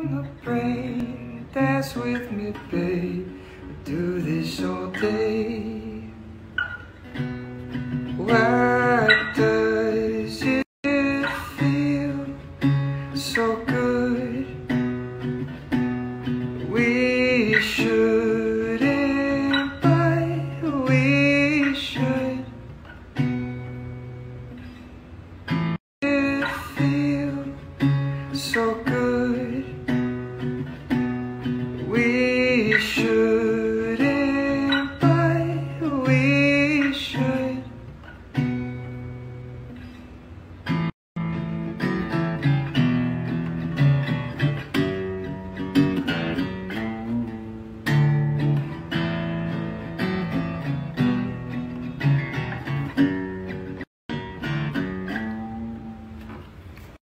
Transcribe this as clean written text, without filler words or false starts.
the brain. Dance with me, babe. We do this all day. Why does it feel so good? We shouldn't, but we should. It feels so good.